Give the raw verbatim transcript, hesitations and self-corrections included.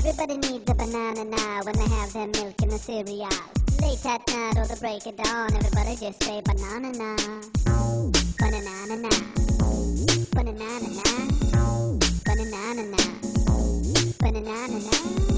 Everybody needs a banana now when they have their milk and the cereal. Late at night or the break of dawn, everybody just say banana now. Banana now. Banana now. Banana now. Banana now.